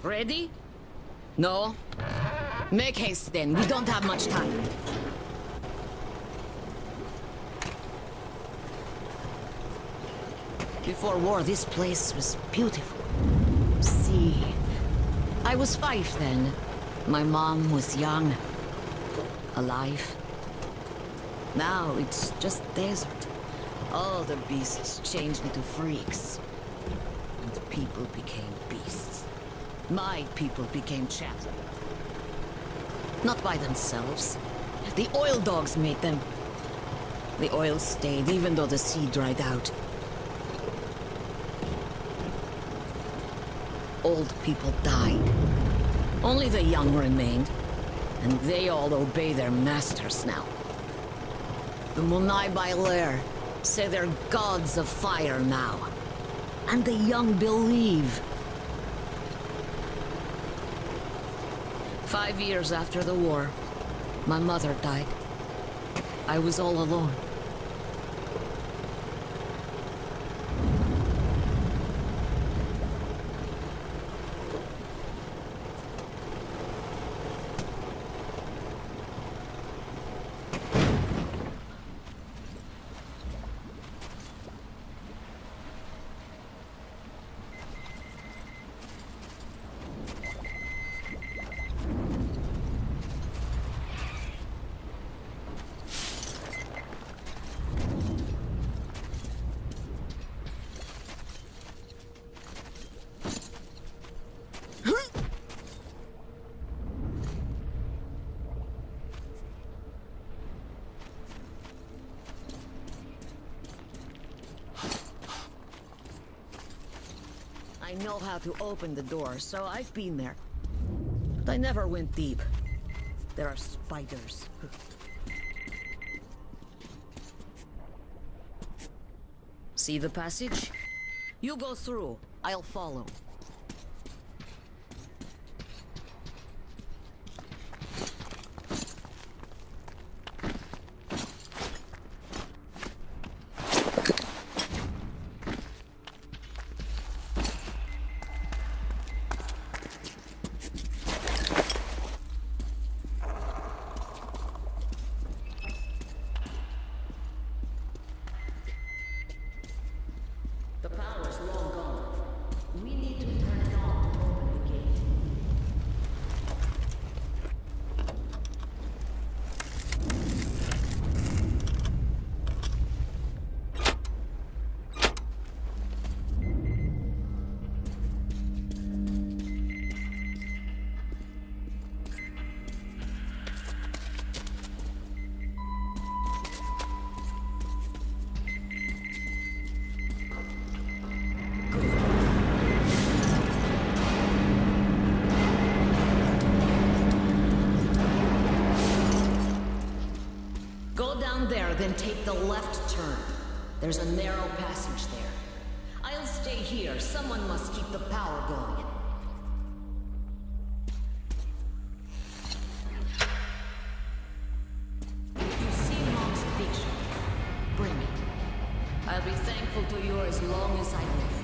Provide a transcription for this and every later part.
Ready? No? Make haste then, we don't have much time. Before war, this place was beautiful. See, I was 5 then. My mom was young. Alive. Now it's just desert. All the beasts changed into freaks. And people became beasts. My people became chaps. Not by themselves. The oil dogs made them. The oil stayed even though the sea dried out. Old people died. Only the young remained. And they all obey their masters now. The Munai Bailer say they're gods of fire now. And the young believe. 5 years after the war, my mother died. I was all alone. I know how to open the door, so I've been there. But I never went deep. There are spiders. See the passage? You go through. I'll follow. The power's long gone. We need to turn it on to open the gate. Go down there, then take the left turn. There's a narrow passage there. I'll stay here. Someone must keep the power going. If you see Mom's picture, bring it. I'll be thankful to you as long as I live.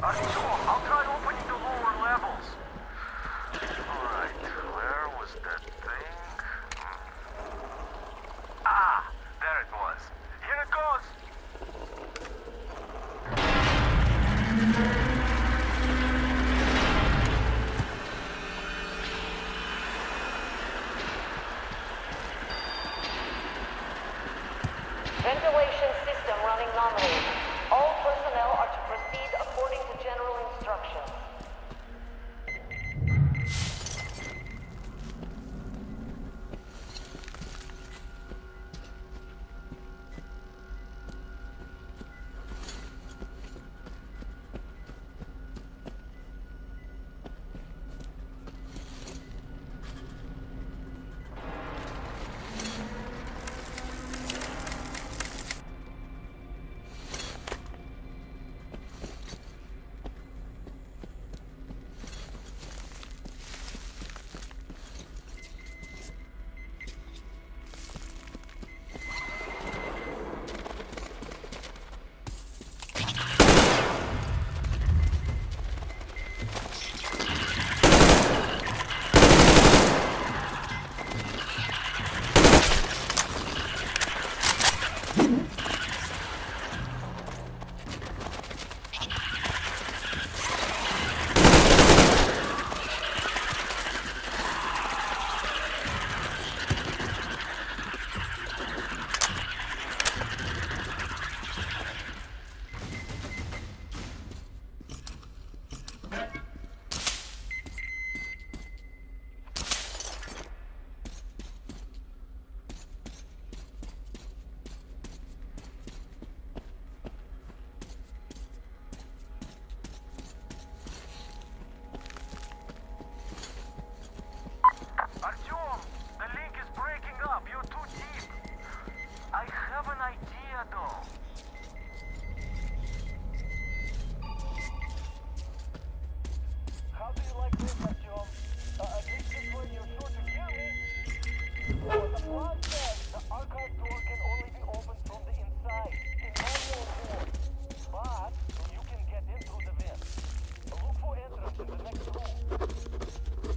Artyom, I'll try opening the lower levels. Alright, where was that thing? Ah, there it was. Here it goes. Ventilation system running nominally. All personnel are to proceed according to general instructions. Artyom, the link is breaking up. You're too deep. I have an idea, though. How do you like this, Artyom? At least this way you're sure to hear me. Well, the plan says the archive door can only be opened from the inside, in manual form. But you can get in through the vent. Look for entrance in the next room.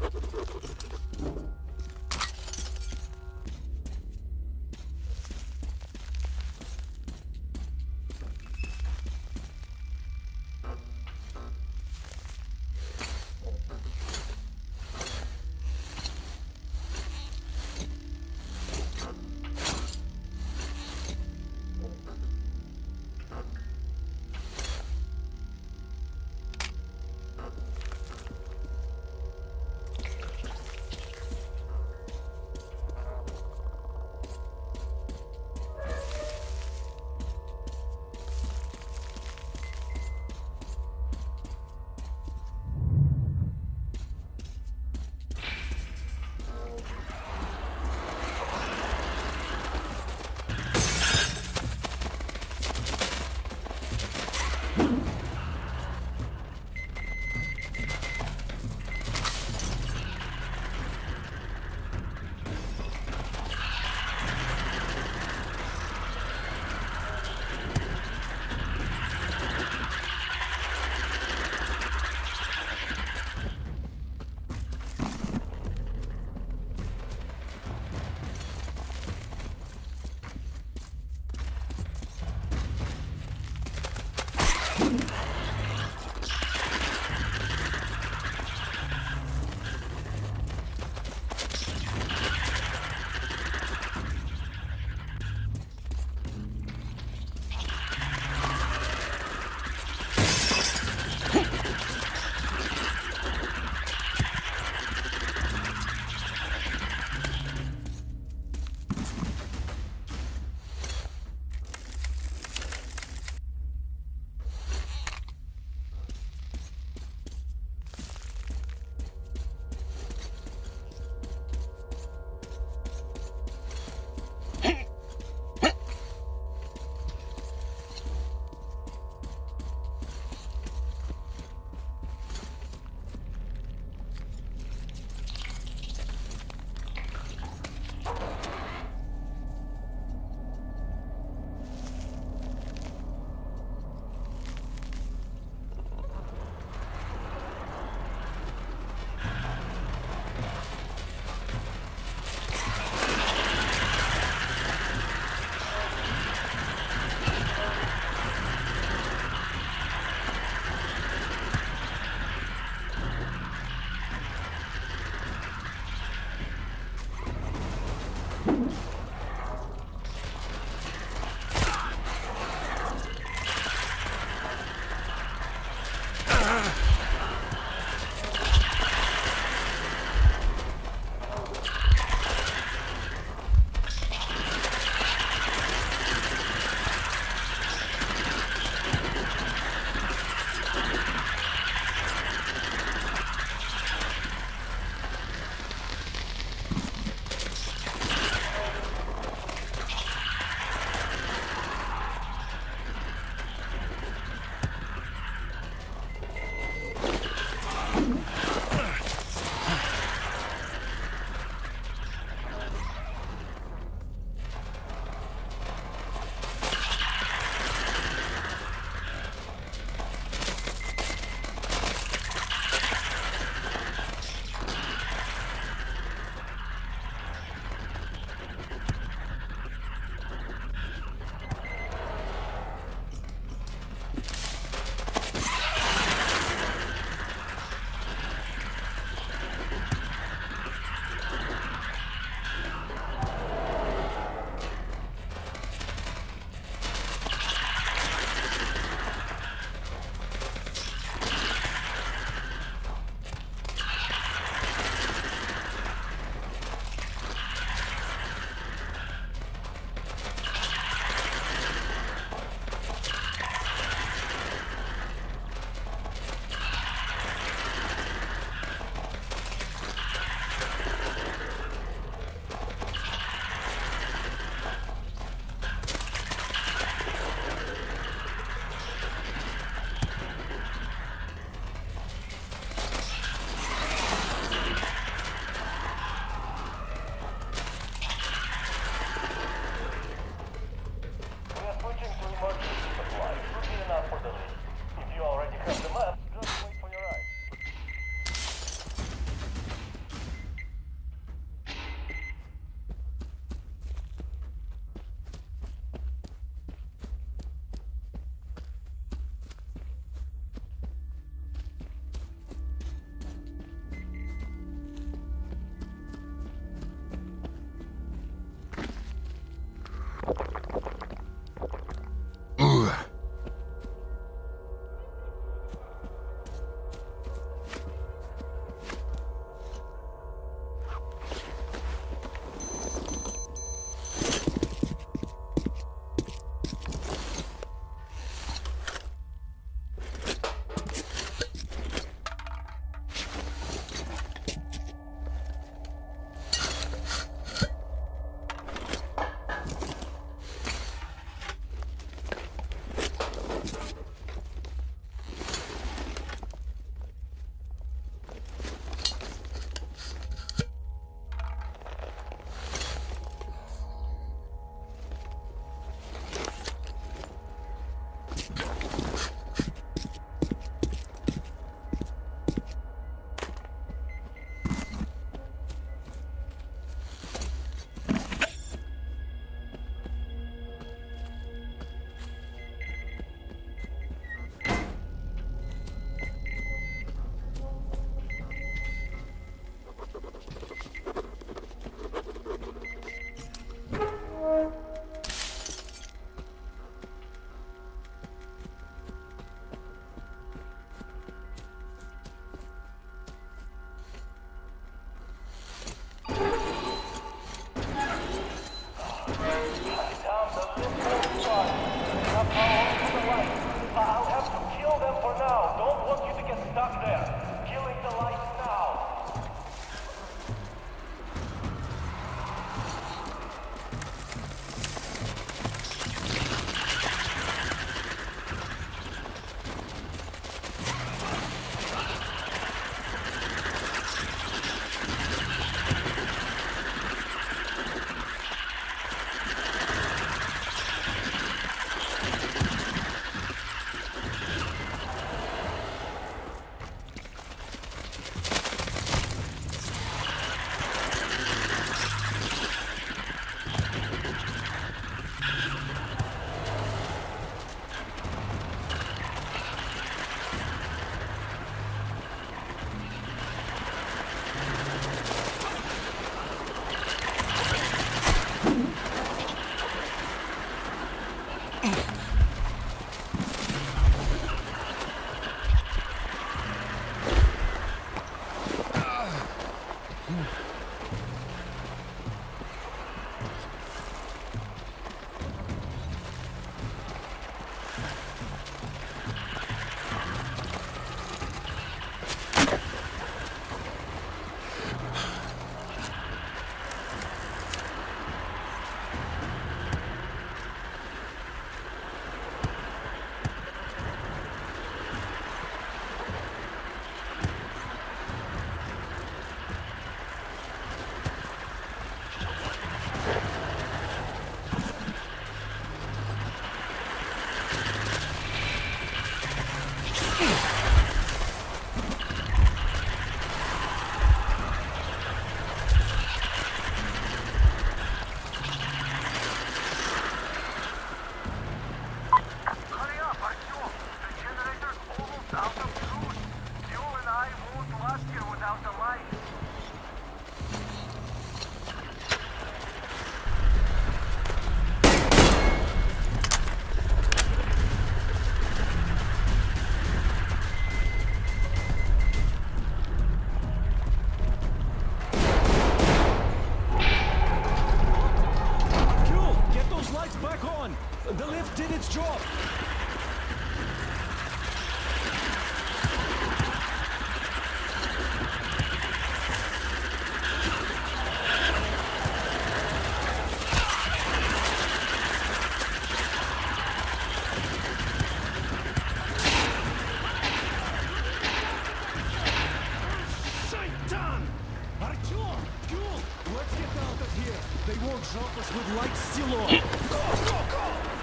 alone! Go, go, go!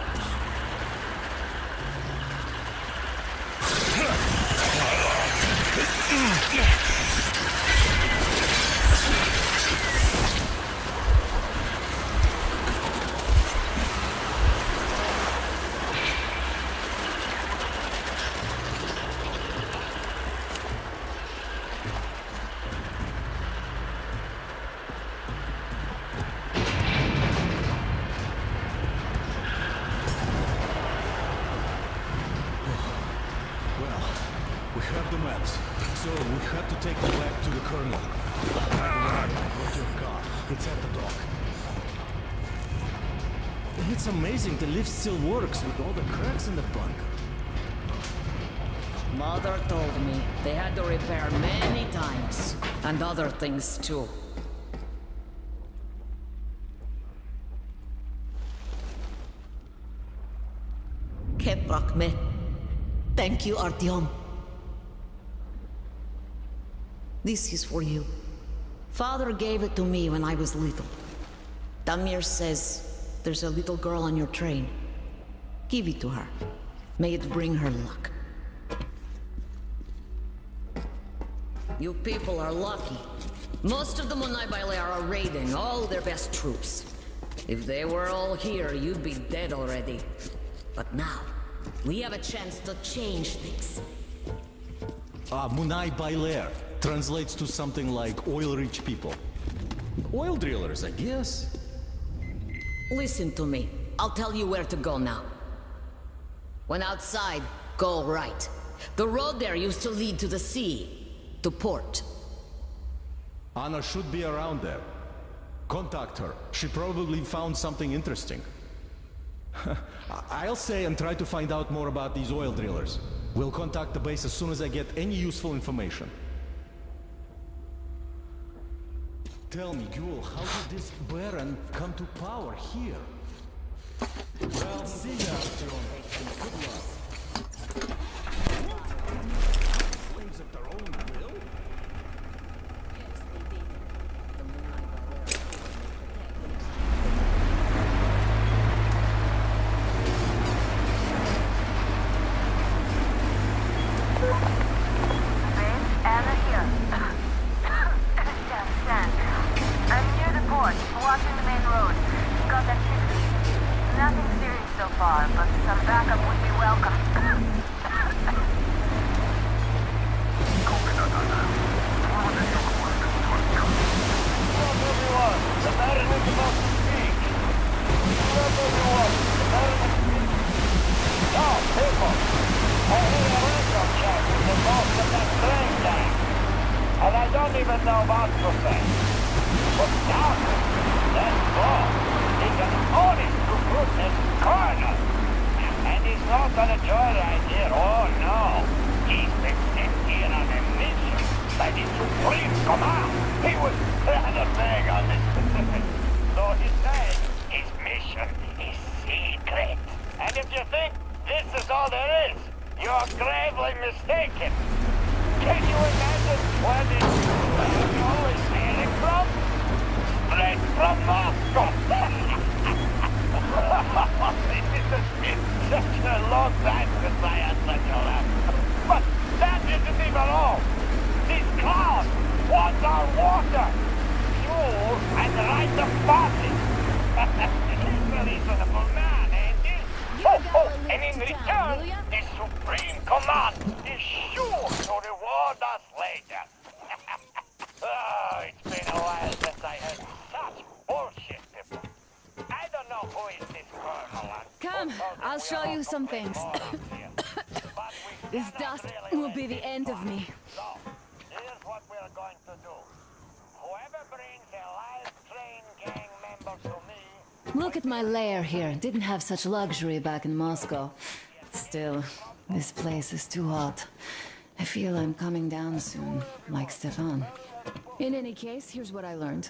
We have the maps, so we have to take them back to the Colonel. Where's your car? It's at the dock. It's amazing the lift still works with all the cracks in the bunk. Mother told me they had to repair many times, and other things too. Keprakme. Thank you, Artyom. This is for you. Father gave it to me when I was little. Damir says there's a little girl on your train. Give it to her. May it bring her luck. You people are lucky. Most of the Munai Baile are raiding all their best troops. If they were all here, you'd be dead already. But now, we have a chance to change things. Munai Bailer translates to something like oil-rich people. Oil drillers, I guess. Listen to me. I'll tell you where to go now. When outside, go right. The road there used to lead to the sea, to port. Anna should be around there. Contact her. She probably found something interesting. I'll stay and try to find out more about these oil drillers. We'll contact the base as soon as I get any useful information. Tell me, Ghoul, how did this Baron come to power here? Well, see ya, Artyom. Good luck. Slaves of their own will? Yes, they did. The Munai Anna here. Stand. I'm near the port, watching the main road. Got that 60. Nothing serious so far, but some backup would be welcome. Stop everyone! The Baron is about to speak! Stop everyone! The Baron is speaking! Now, people! I hear a radio chat with the boss of that train tank. And I don't even know what to say. But now, that boss is an honest-to-goodness colonel. And he's not on a joyride here, oh no. He's been sent here on a mission by the Supreme Command. He was rather vague on this. So he said his mission is secret. And if you think this is all there is, you're gravely mistaken. Can you imagine where this fuel is sailing from? Straight from Moscow. It has been such a long time since I had such a laugh. But that isn't even all. These clouds want our water, fuel, and right of passage. He's a reasonable man, ain't he? And in return, the Supreme Command is sure to reward us later. Oh, it's been a while since I heard such bullshit, people. I don't know who is this colonel. Come, I'll show you some things. This dust will be the end of me. So, here's what we're going to do. Whoever brings a live train gang member to me... Look at my lair here. Didn't have such luxury back in Moscow. Still, this place is too hot. I feel I'm coming down soon, like Stefan. In any case, here's what I learned.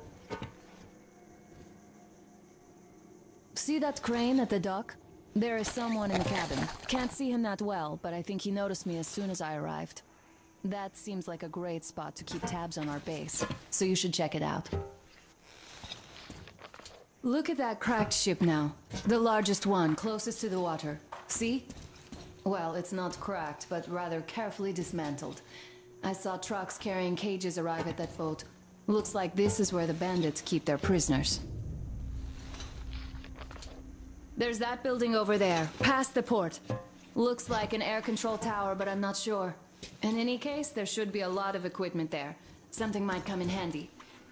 See that crane at the dock? There is someone in the cabin. Can't see him that well, but I think he noticed me as soon as I arrived. That seems like a great spot to keep tabs on our base, so you should check it out. Look at that cracked ship now. The largest one, closest to the water. See? Well, it's not cracked, but rather carefully dismantled. I saw trucks carrying cages arrive at that boat. Looks like this is where the bandits keep their prisoners. There's that building over there, past the port. Looks like an air control tower, but I'm not sure. In any case, there should be a lot of equipment there. Something might come in handy.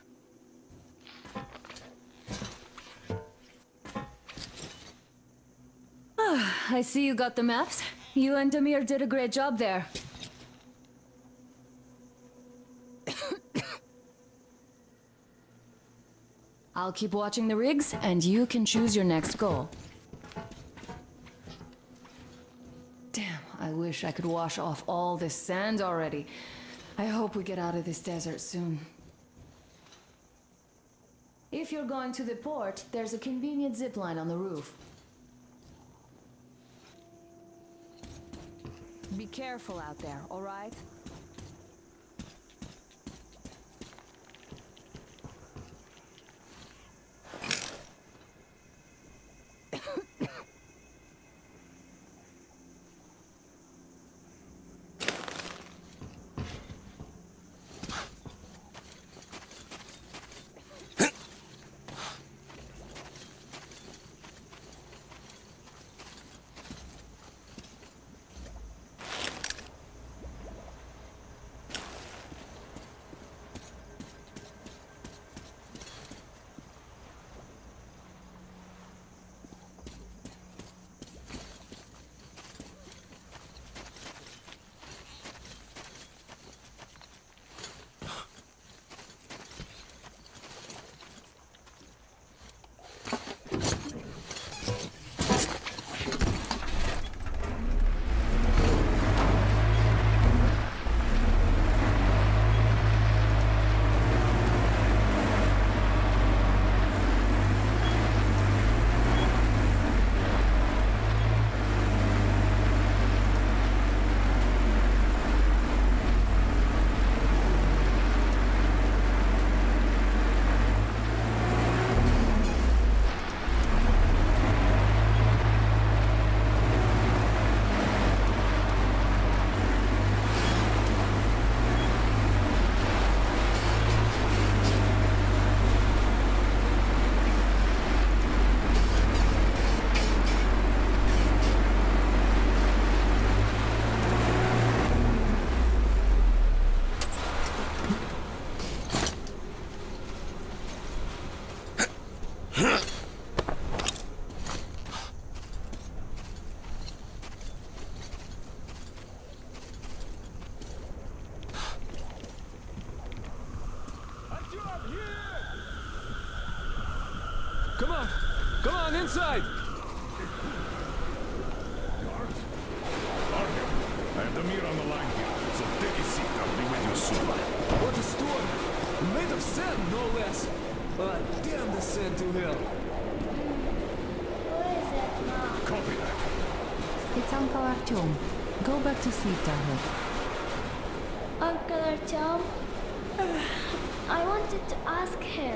I see you got the maps. You and Demir did a great job there. I'll keep watching the rigs, and you can choose your next goal. Damn, I wish I could wash off all this sand already. I hope we get out of this desert soon. If you're going to the port, there's a convenient zipline on the roof. Be careful out there, all right? Come on! Come on, inside! Artyom, I have Demir on the line here, so take a seat. I'll be with you soon. What a storm! Made of sand, no less! Damn the sand to hell! Who is it, Mom? Copy that. It's Uncle Artyom. Go back to sleep, darling. Uncle Artyom? I wanted to ask him.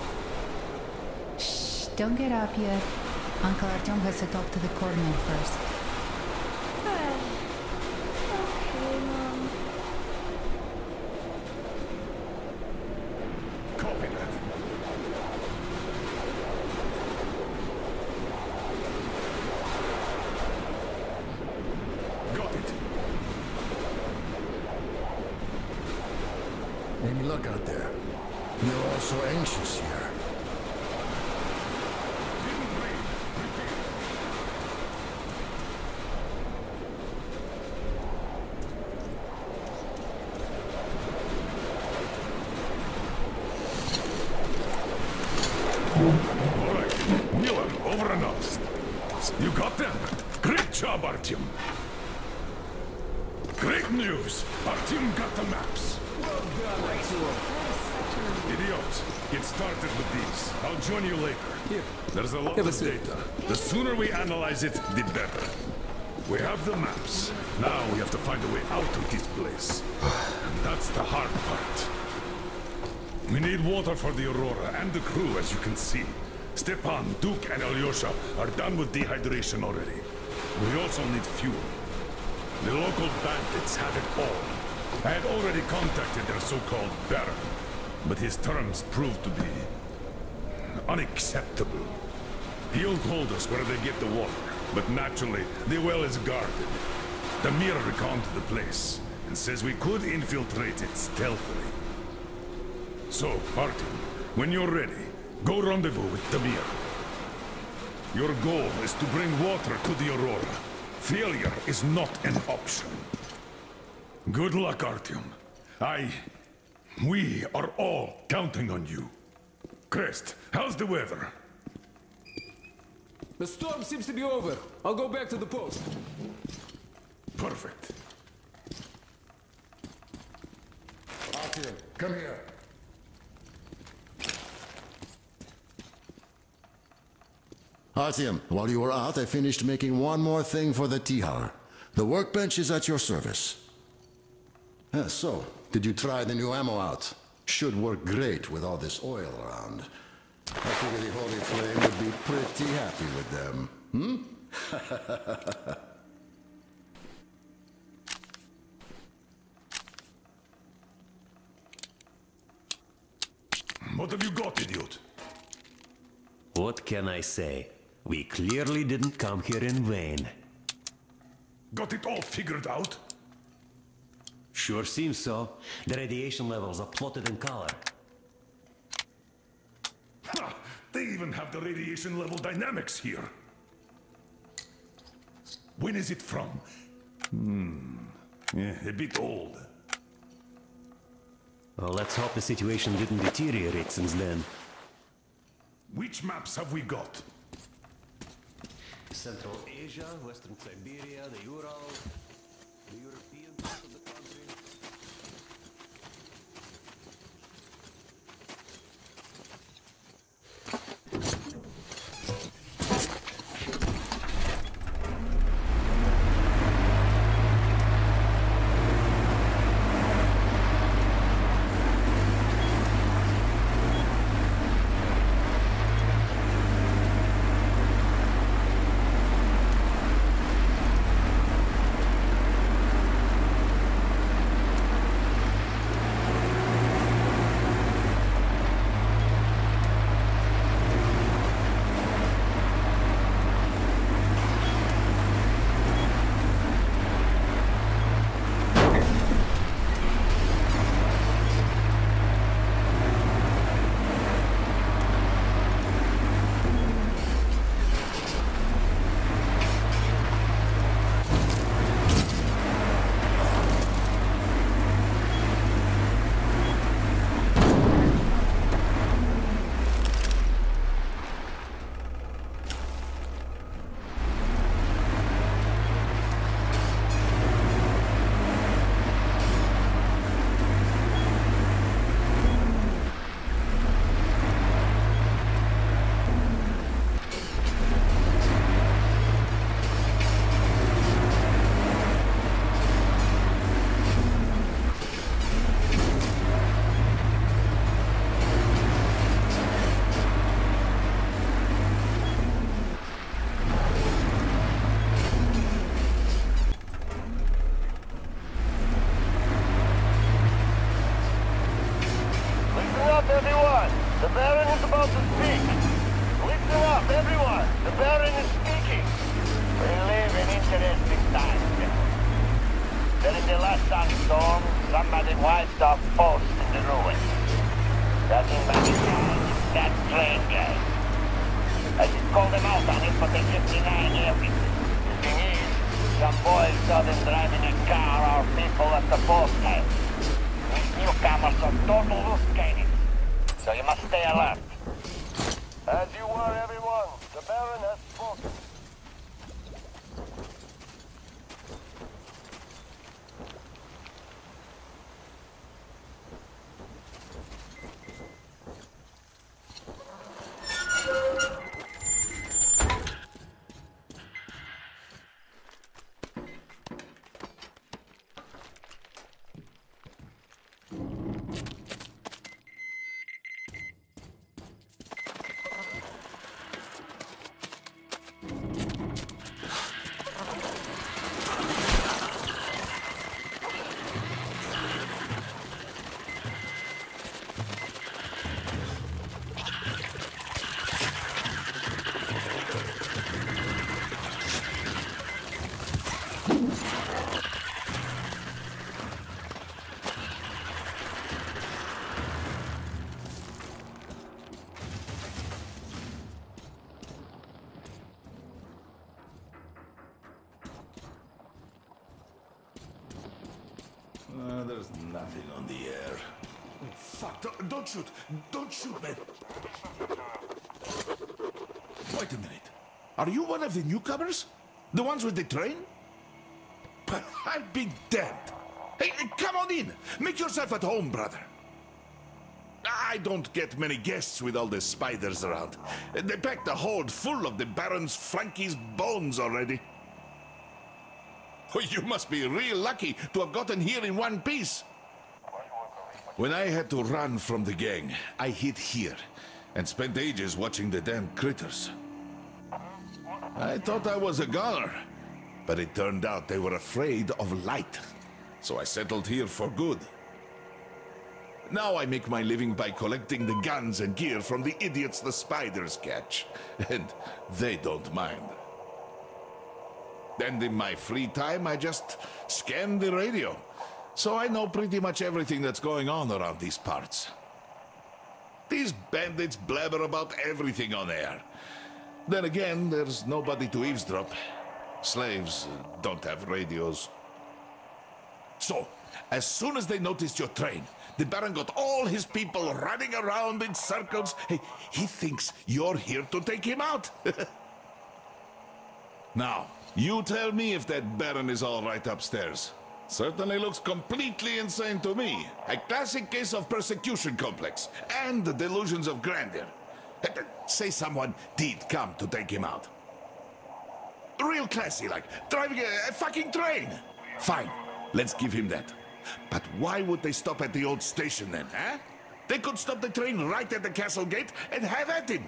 Shh, don't get up yet. Uncle Artyom has to talk to the coroner first. Okay, Mom. Copy that. Got it. Any luck out there? You're all so anxious here. Alright, Miller, over and out. You got them? Great job, Artyom. Great news! Artyom got the maps. Well done, Artyom. Idiots, get started with these. I'll join you later. Here. There's a lot Have a of seat. data. The sooner we analyze it, the better. We have the maps. Now we have to find a way out of this place. And that's the hard part. We need water for the Aurora and the crew, as you can see. Stepan, Duke, and Alyosha are done with dehydration already. We also need fuel. The local bandits have it all. I had already contacted their so-called Baron, but his terms proved to be unacceptable. He'll told us where they get the water, but naturally, the well is guarded. Damir reconned the place, and says we could infiltrate it stealthily. So, Artyom, when you're ready, go rendezvous with Damir. Your goal is to bring water to the Aurora. Failure is not an option. Good luck, Artyom. We are all counting on you. Crest, how's the weather? The storm seems to be over. I'll go back to the post. Perfect. Artyom, come here. Artyom, while you were out, I finished making one more thing for the Tihar. The workbench is at your service. So, did you try the new ammo out? Should work great with all this oil around. I figure the Holy Flame would be pretty happy with them. What have you got, idiot? What can I say? We clearly didn't come here in vain. Got it all figured out? Sure seems so. The radiation levels are plotted in color. Ha! They even have the radiation level dynamics here. When is it from? A bit old. Well, let's hope the situation didn't deteriorate since then. Which maps have we got? Central Asia, Western Siberia, the Ural, the European part of the country. everyone! The Baron is about to speak! Listen up, everyone! The Baron is speaking! We live in interesting times. During the last sandstorm, somebody wiped our post in the ruins. Judging by the sound, that train guy. I just called them out on it, but they kept denying everything. The thing is, some boys saw them driving a car our people at the post came. These newcomers are total loose cannons, so you must stay alert. As you were, everyone. The Baron has spoken. There's nothing on the air. Fuck, don't shoot! Don't shoot, man! Wait a minute. Are you one of the newcomers? The ones with the train? I'll be damned. Hey, come on in! Make yourself at home, brother. I don't get many guests with all the spiders around. They packed the hold full of the Baron's Frankie's bones already. Oh, you must be real lucky to have gotten here in one piece. When I had to run from the gang, I hid here and spent ages watching the damn critters. I thought I was a goner, but it turned out they were afraid of light. So I settled here for good. Now I make my living by collecting the guns and gear from the idiots the spiders catch. And they don't mind. And in my free time, I just scan the radio. So I know pretty much everything that's going on around these parts. These bandits blabber about everything on air. Then again, there's nobody to eavesdrop. Slaves don't have radios. So, as soon as they noticed your train, the Baron got all his people running around in circles. Hey, he thinks you're here to take him out. Now, you tell me if that Baron is all right upstairs. Certainly looks completely insane to me. A classic case of persecution complex and the delusions of grandeur. Say someone did come to take him out. Real classy, like driving a fucking train. Fine, let's give him that. But why would they stop at the old station then, huh? They could stop the train right at the castle gate and have at him.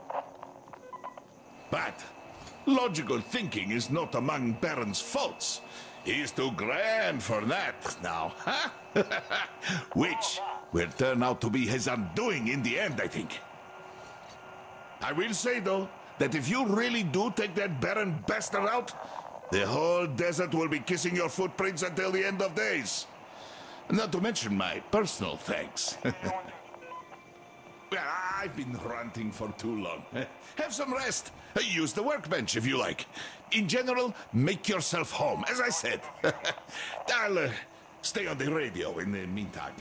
But logical thinking is not among Baron's faults. He's too grand for that now, huh? Which will turn out to be his undoing in the end, I think. I will say, though, that if you really do take that Baron bastard out, the whole desert will be kissing your footprints until the end of days. Not to mention my personal thanks. Well, I've been ranting for too long. Have some rest. Use the workbench if you like. In general, make yourself home, as I said. I'll stay on the radio in the meantime.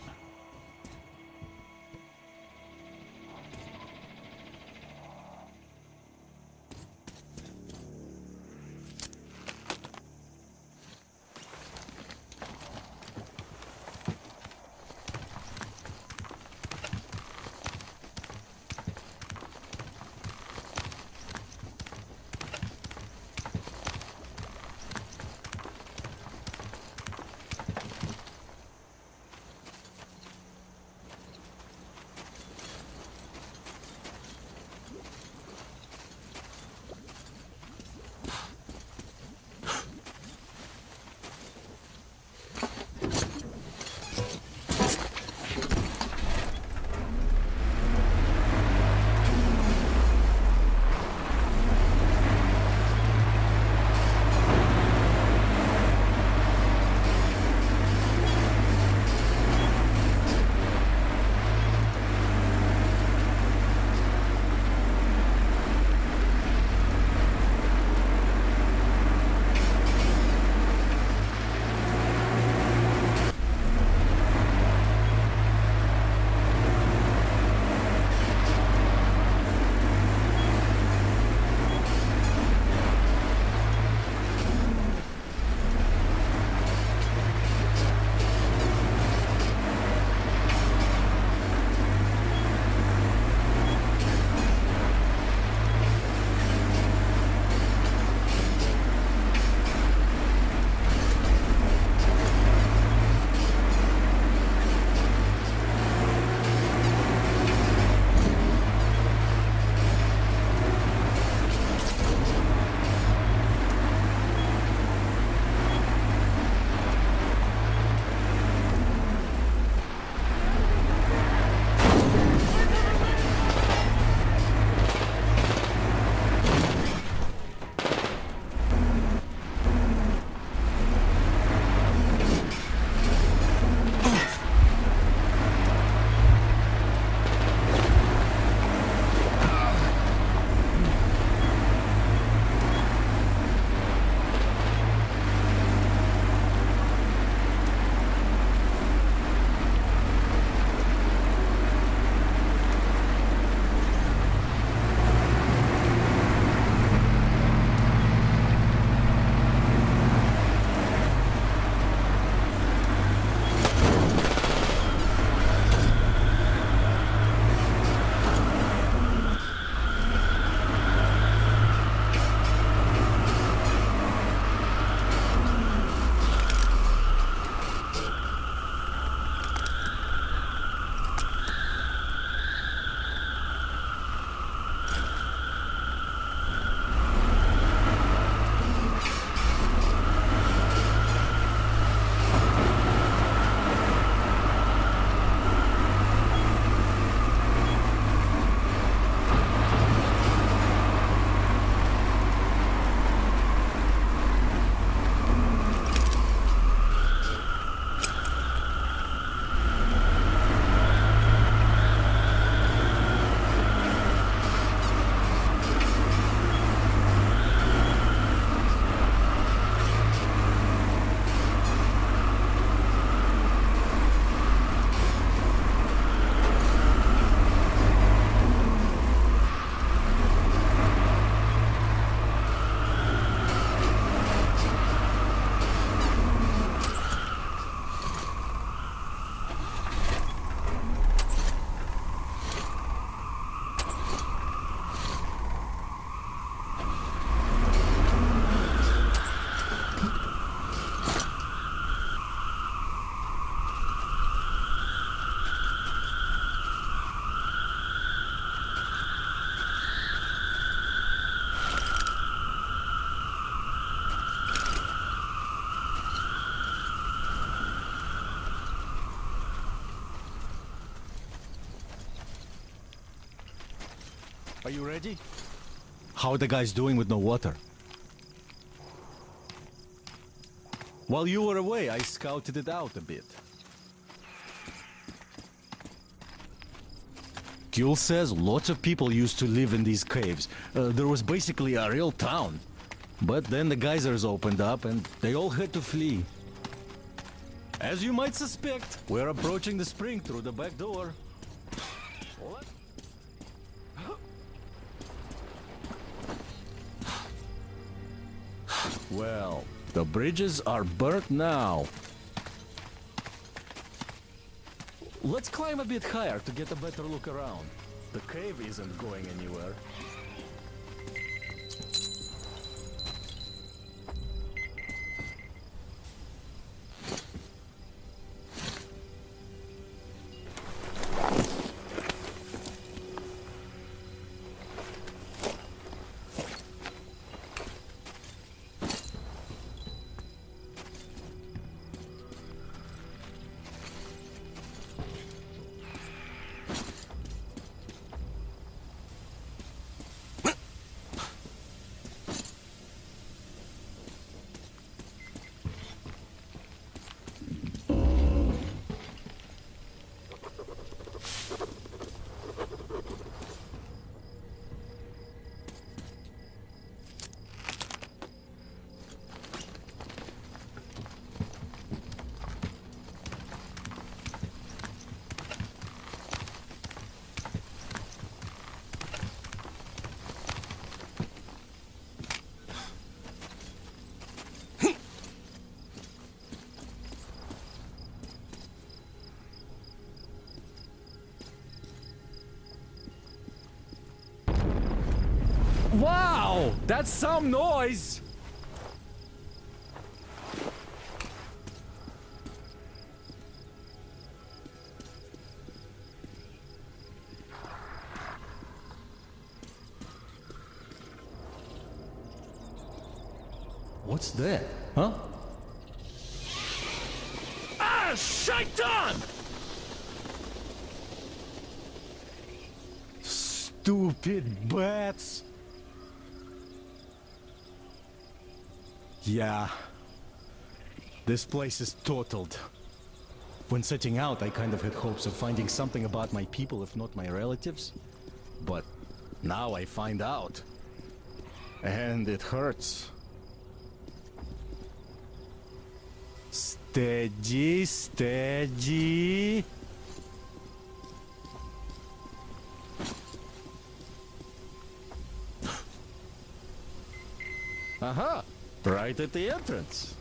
Are you ready? How are the guys doing with no water? While you were away, I scouted it out a bit. Gül says lots of people used to live in these caves. There was basically a real town. But then the geysers opened up and they all had to flee. As you might suspect, we're approaching the spring through the back door. What? Well, the bridges are burnt now. Let's climb a bit higher to get a better look around. The cave isn't going anywhere. Wow! That's some noise! What's that? Huh? Ah! Shaitan! Stupid bats! Yeah. This place is totaled. When setting out, I kind of had hopes of finding something about my people, if not my relatives. But now I find out. And it hurts. Steady, steady. Aha! Right at the entrance.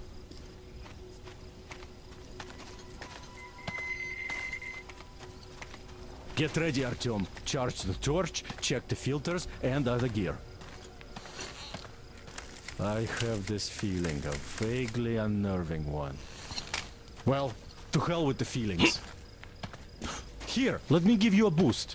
Get ready, Artyom. Charge the torch, check the filters and other gear. I have this feeling, a vaguely unnerving one. Well, to hell with the feelings. Here, let me give you a boost.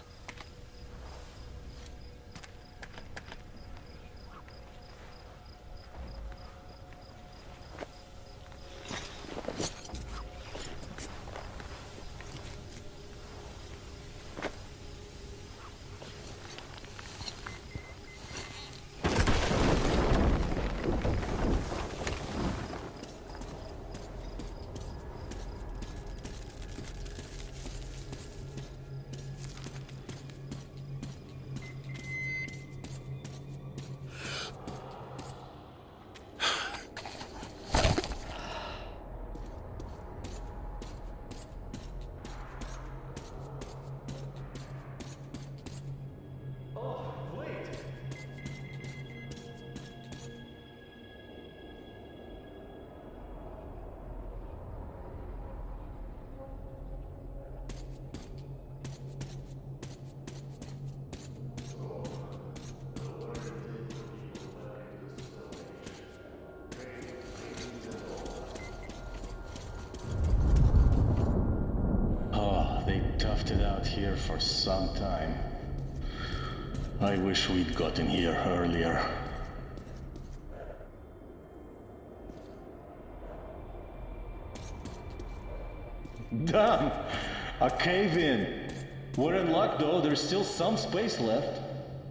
It out here for some time. I wish we'd gotten here earlier. Done! A cave-in! We're in luck though, there's still some space left.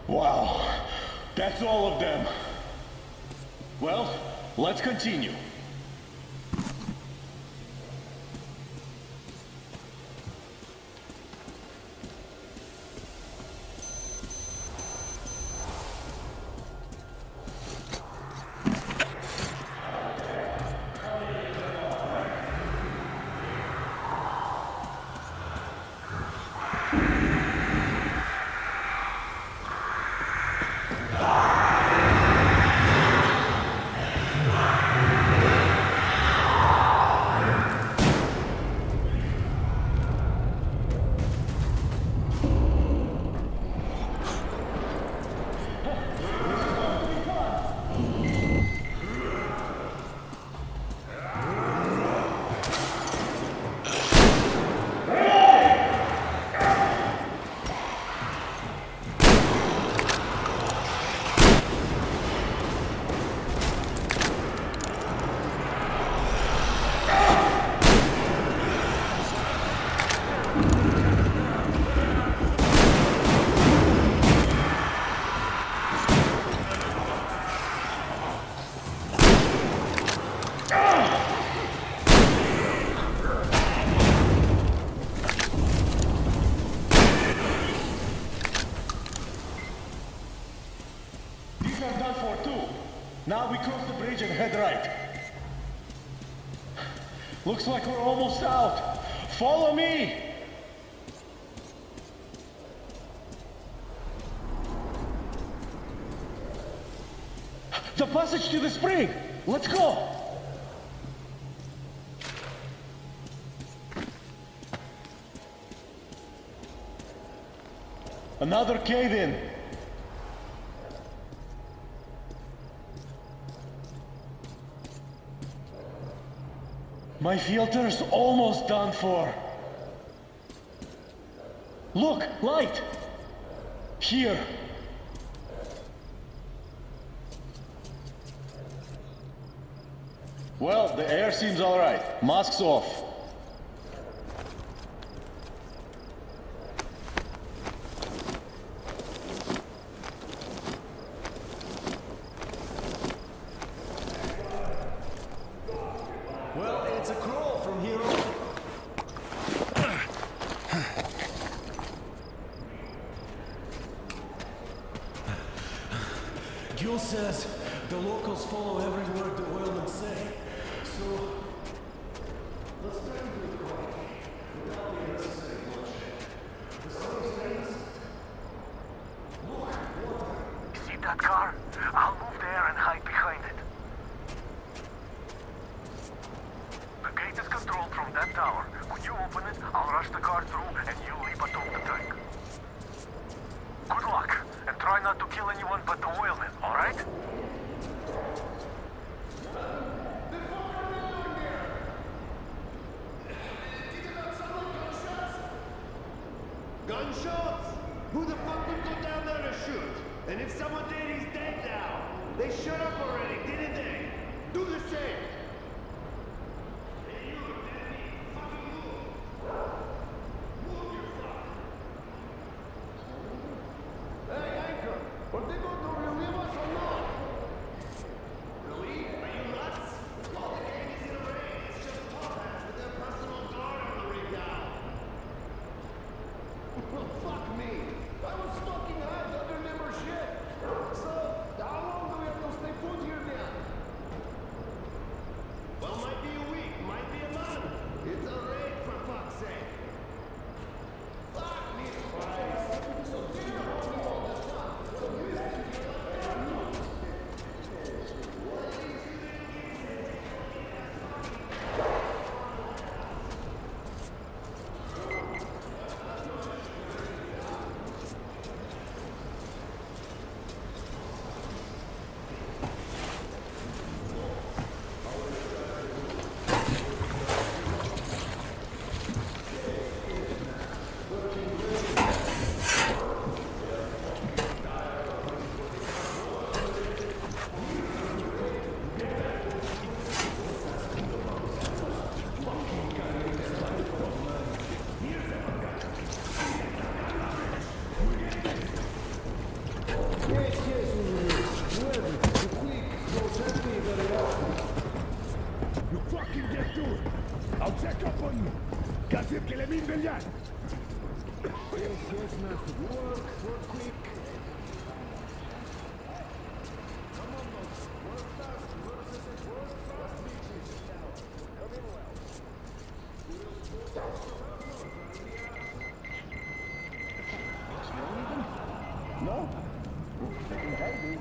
Wow, that's all of them. Well, let's continue. Now we cross the bridge and head right. Looks like we're almost out. Follow me! The passage to the spring! Let's go! Another cave-in. My filter's almost done for. Look, light! Here. Well, the air seems all right. Masks off. Well, it's a crawl from here on. Gil says the locals follow every word the oilmen say. So, let's try to do it quietly, without the unnecessary bloodshed. The slaves are innocent. Look, water. See that car? I'll move there and hide behind it. The gate is controlled from that tower. When you open it, I'll rush the car through and you leap atop the tank. Good luck, and try not to kill anyone but the oilmen, alright? Gunshots? Who the fuck would go down there to shoot? And if someone did, he's dead now. They shut up already, didn't they? Do the same. Hey, you, deadbeat. Fucking move. Move your fuck. Hey, Anchor. Are they going to relieve us or not? Relieve? Are you nuts? All the gang is in a raid. It's just top hats with their personal guard on the rig now. Well, fuck me. I was fucking high, don't remember shit. So, how long do we have to stay put here now? No? I think I do.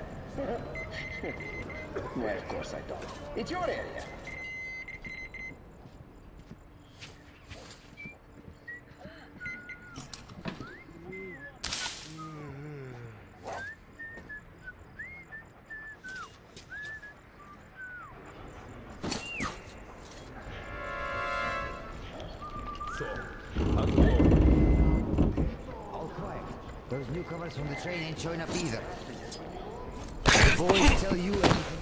Well, of course I don't. It's your area. All quiet. Those newcomers from the train ain't showing up either. The boys tell you anything?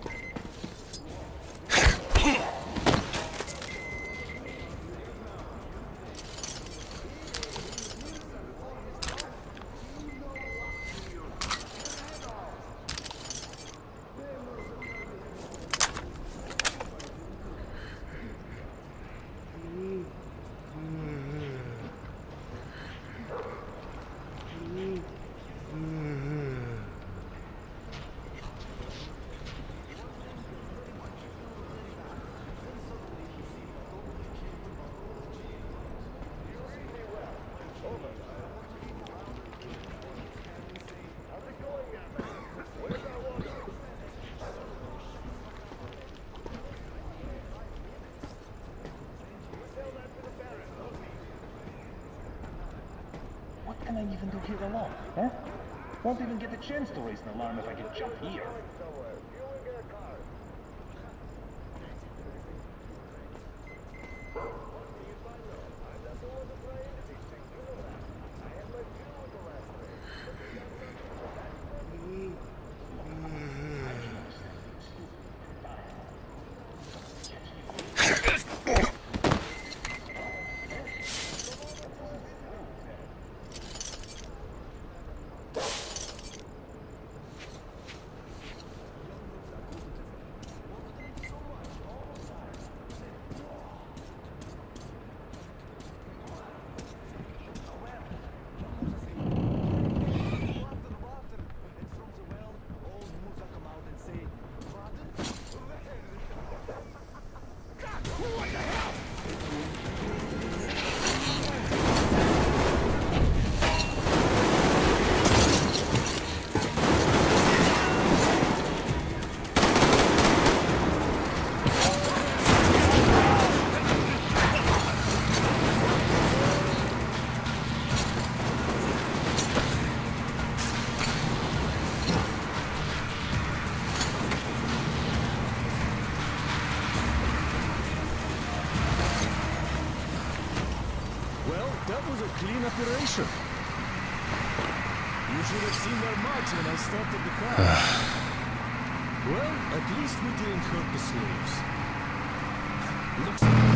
What can I even do here alone, huh? Won't even get the chance to raise an alarm if I can jump here. That was a clean operation. You should have seen their marks when I started the car. Well, at least we didn't hurt the slaves. Looks like